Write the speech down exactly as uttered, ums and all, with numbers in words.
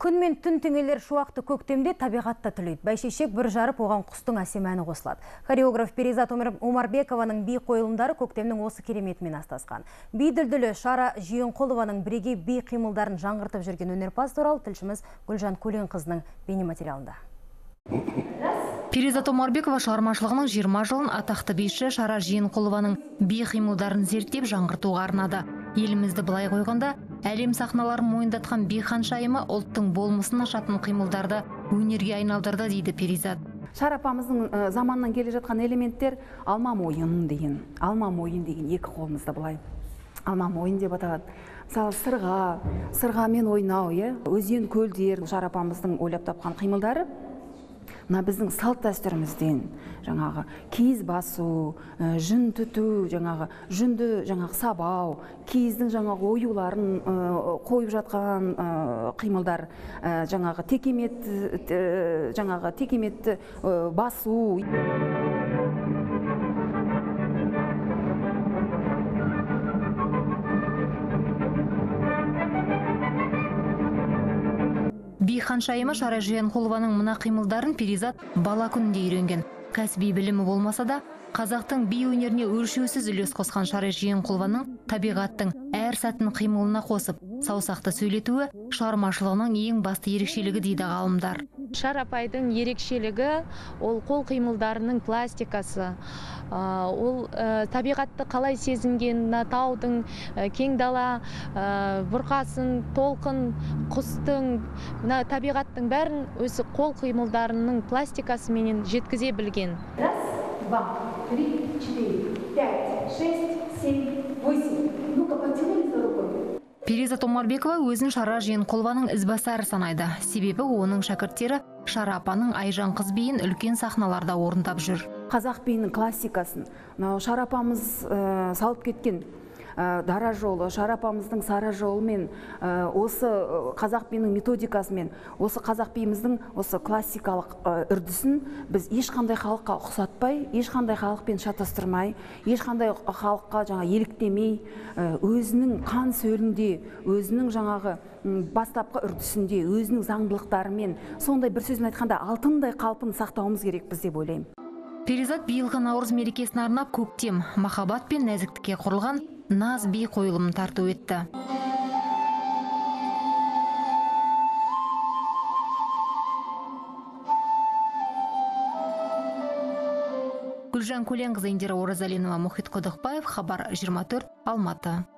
Күн мен түн теңелер шуақты көктемде табиғатта түлейді. Бәйшешек бір жарып, оған құстың әсемәні қосылады. Хореограф Перизат Омарбекованың би қойылымдары көктемнің осы кереметімен астасқан. Би дүлдүлі Шара Жиенқұлованың бірегей би қимылдарын жаңғыртып жүрген өнерпаз туралы тілшіміз Гүлжан Көленқызының бейнематериалында. Перизат Омарбекова шығармашылығының жиырма жылын атақты биші Шара Жиенқұлованың би қимылдарын зерттеп жаңғыртуға арнады. Елімізді былай қойғанда, әлем сахналарын мойындатқан би ханшайымы ұлттың болмысын ашатын қимылдарды өнерге айналдырды дейді Перизат. Шарапамыздың заманнан келе жатқан элементтер алма мойын деген, алма мойын деген екі қолымызда былай. Алма мойын деп аталады. Мысалы сырға, сырғамен ойнау, өзен көлдер, шарапамыздың ойлап тапқан қимылдары мына біздің салт дәстүрімізден, жаңағы киіз басу, жүн түту, жаңағы жүнді жаңағы сабау, киіздің жаңағы оюларын қойып жатқан қимылдар, жаңағы текемет, жаңағы текеметті басу. Би ханшайымы Шара Жиенқұлованың мына қимылдарын Перизат бала күнінде үйренген. Кәсіби білімі болмаса да, қазақтың би өнеріне өлшеусіз үлес қосқан Шара Жиенқұлованың табиғаттың әр сәтін қимылына қосып, саусақты сөйлетуі шығармашылығының ең басты ерекшелігі дейді ғалымдар. Шарапайдың ерекшелігі ол қол қимылдарының пластикасы. Ол табиғатты қалай сезінгенін, таудың, кең дала, бұрқасын, толқын, құстың, табиғаттың бәрін өзі қол қимылдарының пластикасыменен жеткізе білген. Раз, два, три, четыре, пять, шесть, семь, восемь. Ну-ка, потянули за рукой. Перизат Омарбекова өзін Шара Жиенқұлованың ізбасары санайды. Себебі оның шәкірттері Шара апаның Айжан қыз биін үлкен сахналарда орындап жүр. Қазақ биінің классикасын Шара апамыз салып кеткен дара жолы, Шара апамыздың сара жолымен, осы қазақ биінің методикасымен, осы қазақ биіміздің осы классикалық үрдісін біз ешқандай халыққа ұқсатпай, ешқандай халықпен шатастырмай, ешқандай халыққа жаңа еліктемей, өзінің қан сөлінде, өзінің жаңағы бастапқы үрдісінде, өзінің заңдылықтарымен, сондай бір сөзбен айтқанда алтындай қалпын сақтауымыз керек біз деп ойлаймын. Перизат биылғы Наурыз мерекесіне арнап көктем, махаббат пен нәзіктікке құрылған наз би қойылымын тарту етті. Гүлжан Көленқызы, Индира Оразалинова, Мұхит Құдықбаев, Хабар жиырма төрт, Алматы.